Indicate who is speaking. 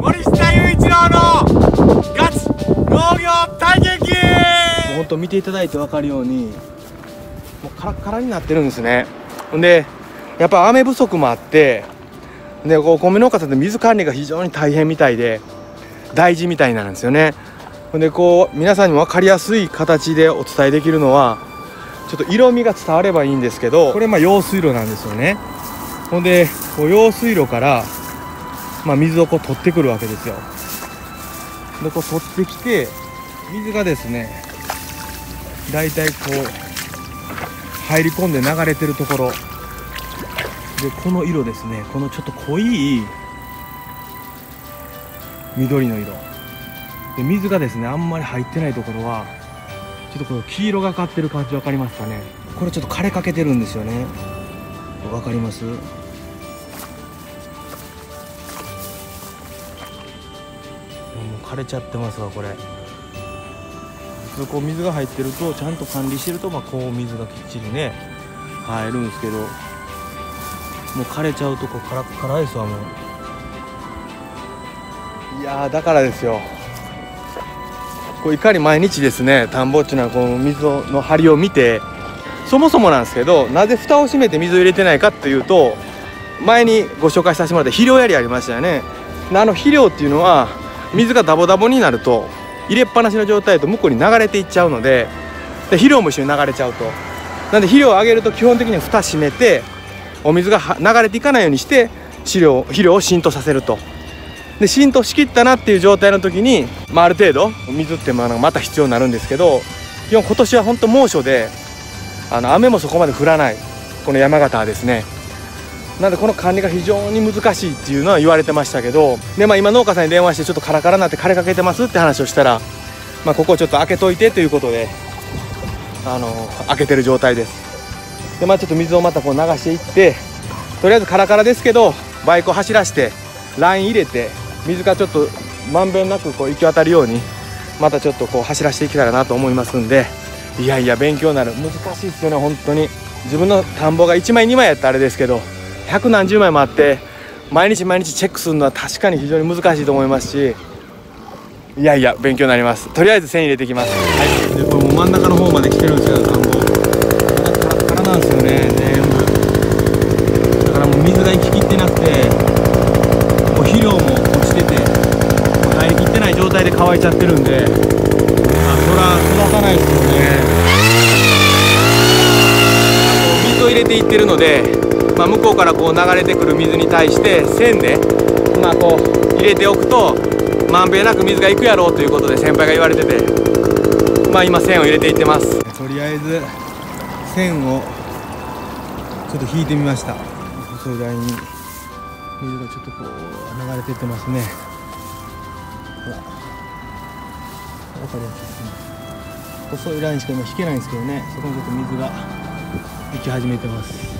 Speaker 1: 森下雄一郎のガチ農業体験記。本当見ていただいて分かるようにもうカラッカラになってるんですね。でやっぱ雨不足もあって、でこう米農家さんって水管理が非常に大変みたいで大事みたいなんですよね。でこう皆さんにも分かりやすい形でお伝えできるのはちょっと色味が伝わればいいんですけど、これ用水路なんですよね。ほんでこう用水路から、水をこう取ってくるわけですよ。でこう取ってきて水がですねだいたいこう入り込んで流れてるところで、この色ですね、このちょっと濃い緑の色で、水がですねあんまり入ってないところはちょっとこの黄色がかってる感じ分かりますかね。これちょっと枯れかけてるんですよね。分かります？もう枯れちゃってますわこれ。こう水が入ってるとちゃんと管理してるとこう水がきっちりね入るんですけど、もう枯れちゃうとこうカラッカラですわもう。いやーだからですよ、こういかに毎日ですね田んぼっていうのはこの水の張りを見て、そもそもなんですけどなぜ蓋を閉めて水を入れてないかっていうと、前にご紹介させてもらった肥料やりありましたよね。肥料っていうのは水がダボダボになると入れっぱなしの状態だと向こうに流れていっちゃうので、肥料も一緒に流れちゃうと、なんで肥料をあげると基本的には蓋閉めてお水が流れていかないようにして肥料を浸透させると。で浸透しきったなっていう状態の時に、ある程度水ってまた必要になるんですけど、基本今年は本当猛暑で雨もそこまで降らないこの山形はですね、なのでこの管理が非常に難しいっていうのは言われてましたけど、で、今農家さんに電話してちょっとカラカラになって枯れかけてますって話をしたら、ここをちょっと開けといてということで開けてる状態です。でちょっと水をまたこう流していって、とりあえずカラカラですけどバイクを走らしてライン入れて水がちょっとまんべんなくこう行き渡るようにまたちょっとこう走らせていけたらなと思いますんで、いやいや勉強になる。難しいですよね本当に。自分の田んぼが1枚2枚やったらあれですけど、百何十枚もあって毎日チェックするのは確かに非常に難しいと思いますし、いやいや勉強になります。とりあえず線入れていきます。はい、でこれもう真ん中の方まで来てるんですけど、田んぼカラッカラなんですよね全部。だからもう水が行ききってなくて、もう肥料も落ちてて入りきってない状態で乾いちゃってるんで、そら育たないですよね。水を入れていってるので、向こうからこう流れてくる水に対して線でこう入れておくとまんべんなく水がいくやろうということで先輩が言われてて、今線を入れていってます。とりあえず線をちょっと引いてみました。細いラインに水がちょっとこう流れていってますね。ほら分かりやすいですね。細いラインしか今引けないんですけどね、そこにちょっと水が行き始めてます。